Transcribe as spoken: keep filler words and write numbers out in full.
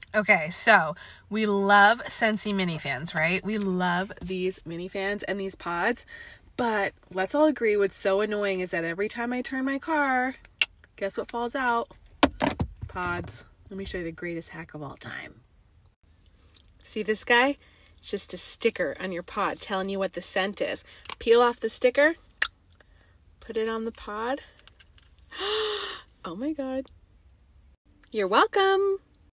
Okay, so we love Scentsy mini fans, right? We love these mini fans and these pods, but let's all agree what's so annoying is that every time I turn my car, guess what falls out? Pods. Let me show you the greatest hack of all time. See this guy? It's just a sticker on your pod telling you what the scent is. Peel off the sticker, put it on the pod. Oh my God. You're welcome.